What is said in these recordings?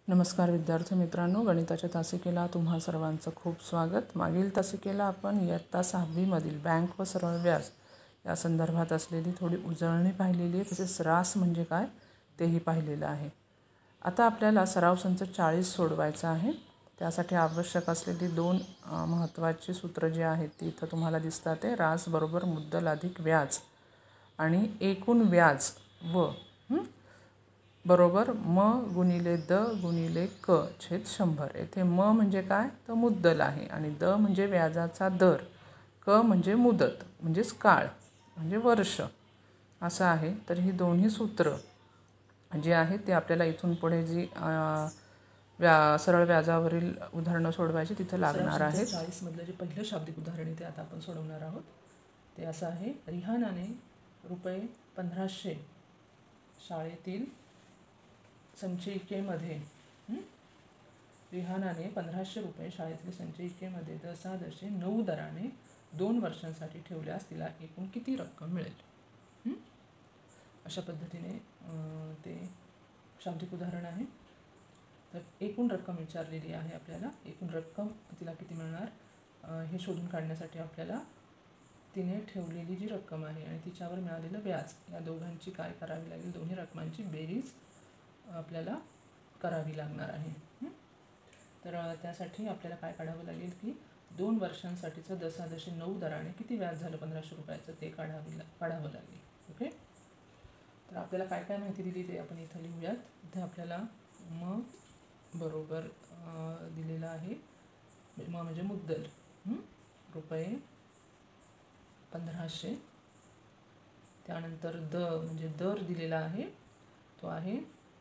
नमस्कार विद्यार्थी मित्रांनो, गणिताच्या तासिकेला तुम्हा सर्वांचं खूप स्वागत. मागील तासिकेला आपण इयत्ता 6वीमधील बँक व सरळ व्याज या संदर्भात असलेली थोडी उजळणी पाहिलेली आहे. तसेच रास म्हणजे काय तेही पाहिलेलं आहे. आता आपल्याला सराव संच 40 सोडवायचा आहे. त्यासाठी आवश्यक असलेली दोन महत्त्वाची सूत्र जी आहेत ती इथं तुम्हाला दिसतात. ते रास बरोबर मुद्दल अधिक व्याज आणि एकूण व्याज व बरोबर म गुणिले द गुणिले क छेद 100. येथे म म्हणजे काय तर मुद्दल आहे आणि द म्हणजे व्याजाचा दर, क म्हणजे मुदत म्हणजेच काळ म्हणजे वर्ष असं आहे. तर ही दोन्ही सूत्र जी आहेत ते आपल्याला इथून पुढे जी सरळ व्याजावरील उदाहरणं सोडवायची तिथं लागणार आहेत. 40मधलं जे पहिलं शाब्दिक उदाहरण आहे ते आता आपण सोडवणार आहोत. ते असं आहे: रिहानाने रुपये 1500 शाळेतील संचयिकेमध्ये रिहानाने 1500 रुपये शाळेतील संचयिकेमध्ये दशादशे 9 दराने 2 वर्षांसाठी ठेवल्यास तिला एकूण किती रक्कम मिळेल. अशा पद्धतीने ते शाब्दिक उदाहरण आहे. तर एकूण रक्कम विचारलेली आहे आपल्याला. एकूण रक्कम तिला किती मिळणार हे शोधून काढण्यासाठी आपल्याला तिने ठेवलेली जी रक्कम आहे आणि तिच्यावर मिळालेलं व्याज या दोघांची काय करावी लागेल, दोन्ही रकमांची बेरीज आपल्याला करावी लागणार आहे. तर त्यासाठी आपल्याला काय काढावं लागेल की 2 वर्षांसाठीचं दशादशे 9 दराने किती व्याज झालं 1500 रुपयाचं ते काढावं लागेल. ओके. तर आपल्याला काय काय माहिती दिली ते आपण इथं लिहूयात. इथे आपल्याला म बरोबर दिलेलं आहे. म म्हणजे मुद्दल रुपये 1500. त्यानंतर द म्हणजे दर दिलेला आहे, तो आहे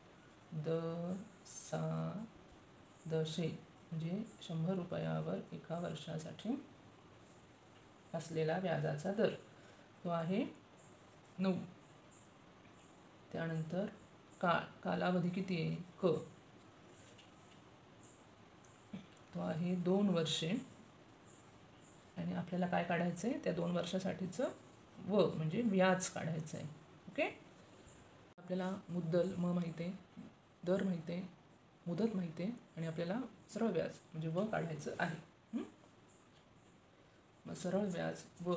दशादशे म्हणजे 100 रुपयावर एका वर्षासाठी असलेला व्याजाचा दर, तो आहे 9. त्यानंतर कालावधी किती आहे क, तो आहे 2 वर्षे आणि आपल्याला काय काढायचं आहे त्या 2 वर्षासाठीचं व म्हणजे व्याज काढायचं आहे. ओके. आपल्याला मुद्दल म माहिती आहे, दर माहिती आहे, मुदत माहिती आहे आणि आपल्याला सरळ व्याज म्हणजे व काढायचं आहे. मग सरळ व्याज व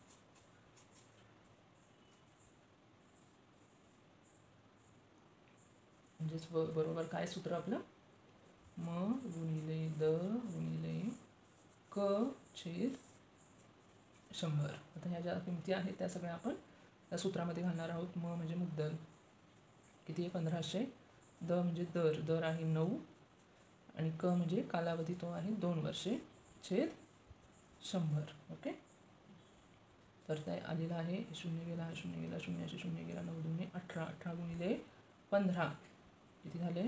म्हणजेच व बरोबर काय सूत्र आपलं म गुणिले द गुणिले क छेद 100. आता ह्या ज्या किमती आहेत त्या सगळ्या आपण त्या सूत्रामध्ये घालणार आहोत. म म्हणजे मुद्दल किती आहे 1500, द म्हणजे दर आहे 9 आणि क म्हणजे कालावधी तो आहे 2 वर्षे छेद 100. ओके. तर ते आलेलं आहे 0 गेला 0 गेला 0 0 गेला 9 2 18 18 गुणिले 15 किती झाले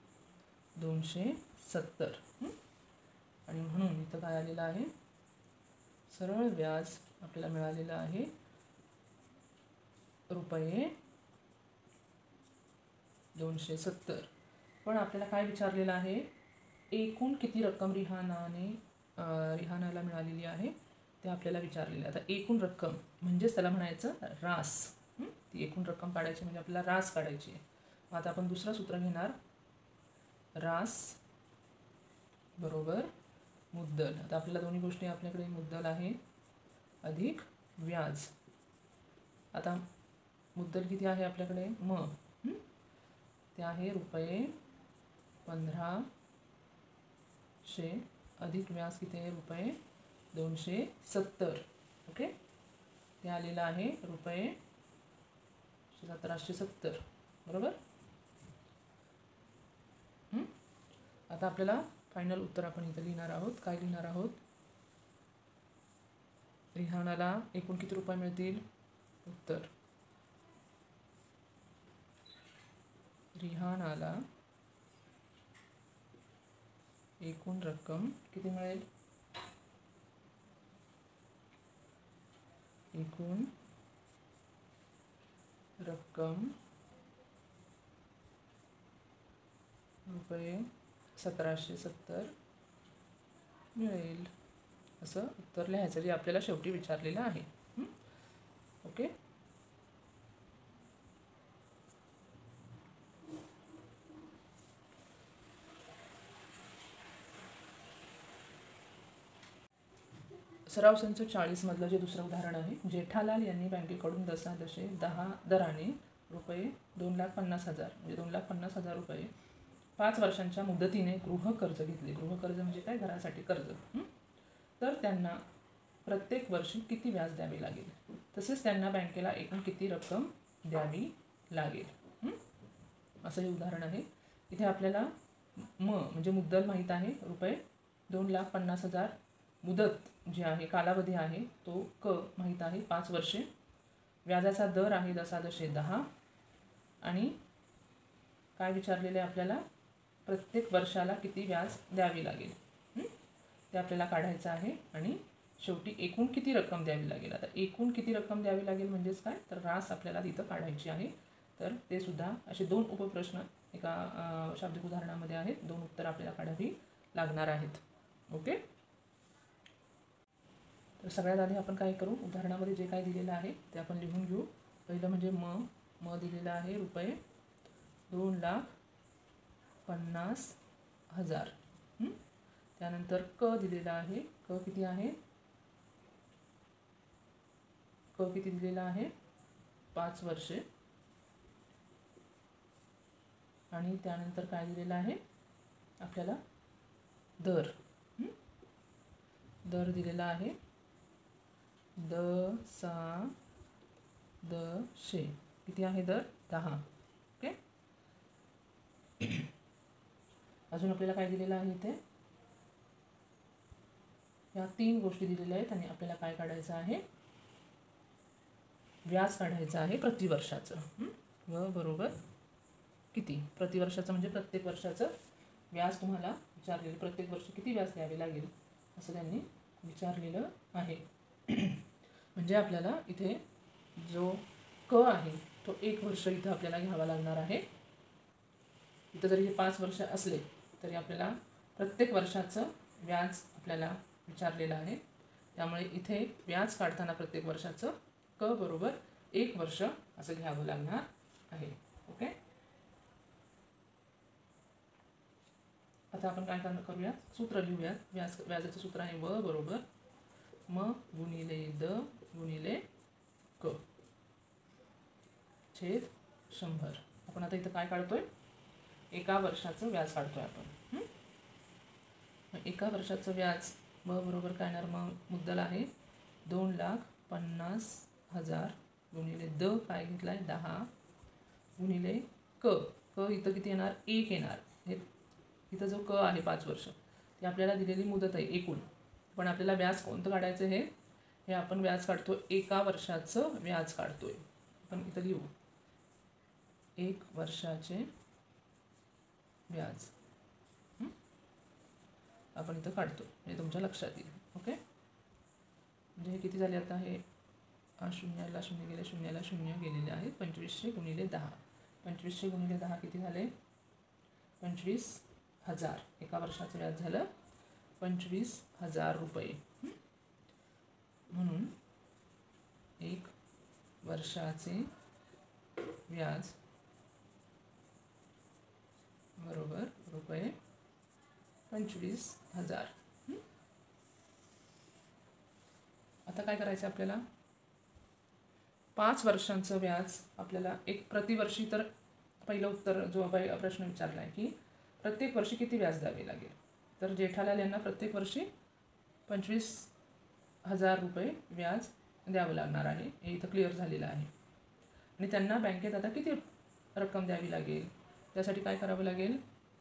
270. आणि म्हणून इथं काय आलेलं आहे सरळ व्याज आपल्याला मिळालेलं आहे रुपये 270. पण आपल्याला काय विचारलेलं आहे एकूण किती रक्कम रिहानाला मिळालेली आहे ते आपल्याला विचारलेलं आहे. आता एकूण रक्कम म्हणजेच त्याला म्हणायचं रास. ती एकूण रक्कम काढायची म्हणजे आपल्याला रास काढायची आहे. आता आपण दुसरं सूत्र घेणार, रास बरोबर मुद्दल. आता आपल्याला दोन्ही गोष्टी आपल्याकडे मुद्दल आहे अधिक व्याज. आता मुद्दल किती आहे आपल्याकडे म ते आहे रुपये 1500 अधिक व्याज किती आहे रुपये 270. ओके. ते आलेलं आहे रुपये 1770 बरोबर. आता आपल्याला फायनल उत्तर आपण इथं लिहिणार आहोत. काय लिहिणार आहोत, रिहानाला एकूण किती रुपये मिळतील, उत्तर रिहानाला एकूण रक्कम किती मिळेल, एकूण रक्कम रुपये 1770 मिळेल. असं उत्तर लिहायचं जे आपल्याला शेवटी विचारलेलं आहे. ओके. सराव संच 40 मधलं जे दुसरं उदाहरण आहे, जेठालाल यांनी बँकेकडून 10 दराने रुपये 2,50,000 म्हणजे 2,50,000 रुपये 5 वर्षांच्या मुदतीने गृह कर्ज घेतले. गृह कर्ज म्हणजे काय? घरासाठी कर्ज. तर त्यांना प्रत्येक वर्षी किती व्याज द्यावे लागेल? तसेच त्यांना बँकेला एकूण किती रक्कम द्यावी लागेल? असं हे उदाहरण आहे. इथे आपल्याला म्हणजे मुद्दल माहीत आहे, रुपये 2,50,000. मुदत जी आहे, कालावधी आहे तो माहीत आहे, 5 वर्षे. व्याजाचा दर आहे 10 आणि काय विचारलेले आपल्याला? प्रत्येक वर्षाला किती व्याज द्यावी लागेल ते आपल्याला काढायचं आहे. आणि शेवटी एकूण किती रक्कम द्यावी लागेल. आता एकूण किती रक्कम द्यावी लागेल म्हणजेच काय? तर रास आपल्याला तिथं काढायची आहे. तर ते सुद्धा असे 2 उपप्रश्न एका शाब्दिक उदाहरणामध्ये आहेत. 2 उत्तरं आपल्याला काढावी लागणार आहेत. ओके. तर सगळ्यात आधी आपण काय करू? उदाहरणामध्ये जे काय दिलेलं आहे ते आपण लिहून घेऊ. पहिलं म्हणजे म दिलेलं आहे रुपये 2,50,000. त्यानंतर क दिलेला आहे. क किती आहे? क किती दिलेला आहे? 5 वर्षे. आणि त्यानंतर काय दिलेलं आहे आपल्याला? दर. दर दिलेला आहे 10 किती आहे दर? 10. ओके. अजून आपल्याला काय दिलेलं आहे इथे? या 3 गोष्टी दिलेल्या आहेत आणि आपल्याला काय काढायचं आहे? व्याज काढायचं आहे प्रतिवर्षाचं. व बरोबर किती? प्रतिवर्षाचं म्हणजे प्रत्येक वर्षाचं व्याज तुम्हाला विचारलेलं. प्रत्येक वर्षी किती व्याज द्यावे लागेल असं त्यांनी विचारलेलं आहे. म्हणजे आपल्याला इथे जो क आहे तो 1 वर्ष इथं आपल्याला घ्यावा लागणार आहे. इथं जरी हे 5 वर्ष असले तरी आपल्याला प्रत्येक वर्षाचं व्याज आपल्याला विचारलेलं आहे. त्यामुळे इथे व्याज काढताना प्रत्येक वर्षाचं क बरोबर 1 वर्ष असं घ्यावं लागणार आहे. ओके. आता आपण काय करूयात? सूत्र लिहूयात. व्याजाचं सूत्र आहे व बरोबर म गुणिले द गुणिले क छेद 100. आपण आता इथं काय काढतोय? 1 वर्षाचं व्याज काढतोय आपण. एका वर्षाचं व्याज व बरोबर काय येणार? मग मुद्दल आहे 2,50,000 गुणिले द काय घेतलाय? 10 गुणिले क इथं किती येणार? 1 येणार. हे इथं जो क आहे 5 वर्ष ती आपल्याला दिलेली मुदत आहे एकूण. पण आपल्याला व्याज कोणतं काढायचं? हे आपण व्याज काढतो 1 वर्षाचं व्याज काढतोय. आपण इथं लिहू 1 वर्षाचे व्याज आपण इथं काढतो. हे तुमच्या लक्षात येईल. ओके. म्हणजे हे किती झाले आता? हे 0ला 0 गेले, 0ला 0 गेलेले आहेत. 2500 गुणिले 10. 2500 गुणिले 10 किती झाले? 25,000. 1 वर्षाचं व्याज झालं 25,000 रुपये. म्हणून 1 वर्षाचे व्याज बरोबर रुपये 25,000. आता काय करायचं आपल्याला? 5 वर्षांचं व्याज आपल्याला एक प्रतिवर्षी. तर पहिलं उत्तर जो प्रश्न विचारला आहे की प्रत्येक वर्षी किती व्याज द्यावे लागेल. तर जेठालाल यांना प्रत्येक वर्षी 25,000 रुपये व्याज द्यावं लागणार आहे. हे इथं क्लिअर झालेलं आहे. आणि त्यांना बँकेत आता किती रक्कम द्यावी लागेल त्यासाठी काय करावं लागेल?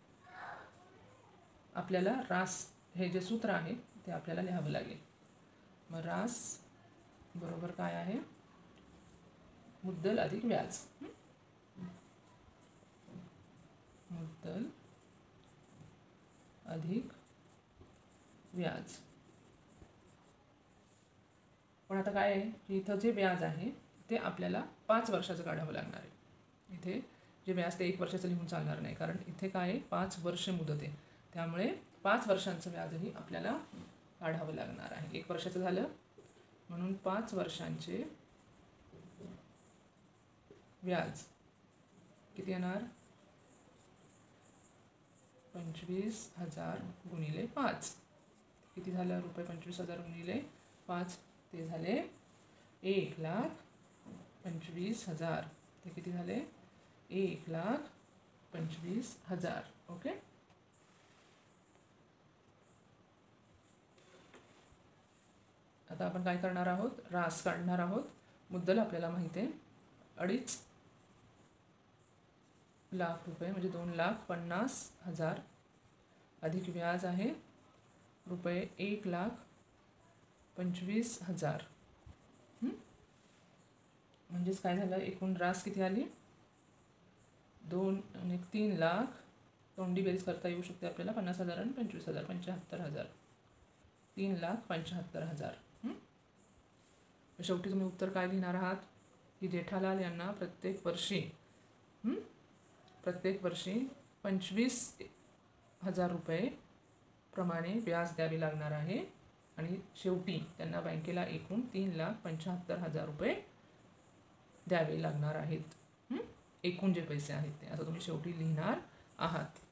आपल्याला रास हे जे सूत्र आहे ते आपल्याला लिहावं लागेल. मग रास बरोबर काय आहे? मुद्दल अधिक व्याज. मुद्दल अधिक व्याज. पण आता काय आहे की इथं जे व्याज आहे ते आपल्याला 5 वर्षाचं काढावं लागणार आहे. इथे जे व्याज ते 1 वर्षाचं लिहून चालणार नाही, कारण इथे काय आहे 5 वर्ष मुदत आहे. त्यामुळे 5 वर्षांचं व्याजही आपल्याला काढावं लागणार आहे. 1 वर्षाचं झालं म्हणून 5 वर्षांचे व्याज किती येणार? 25,000 गुणिले 5 किती झालं? रुपये 25,000 गुणिले 5 ते झाले 1,25,000. ते किती झाले? 1,25,000. ओके. आता आपण काय करणार आहोत? रास काढणार आहोत. मुद्दल आपल्याला माहिती आहे 2.5 लाख रुपये म्हणजे 2,50,000 अधिक व्याज आहे रुपये 1,25,000. म्हणजेच काय झालं? एकूण रास किती आली? 2 आणि 3 लाख. तोंडी बेरीज करता येऊ शकते आपल्याला. 50,000 आणि 25,000 75,000. 3,75,000. शेवटी तुम्ही उत्तर काय लिहिणार आहात की जेठालाल यांना प्रत्येक वर्षी 25,000 रुपये प्रमाणे व्याज द्यावे लागणार आहे आणि शेवटी त्यांना बँकेला एकूण 3,75,000 रुपये द्यावे लागणार आहेत. एकूण जे पैसे आहेत ते असं तुम्ही शेवटी लिहिणार आहात.